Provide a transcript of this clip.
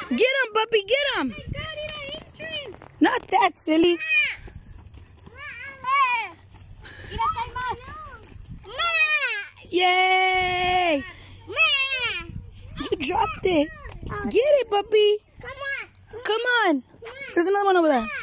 Get him, puppy, get him. Not that silly. Yay! You dropped it. Get it, puppy. Come on. There's another one over there.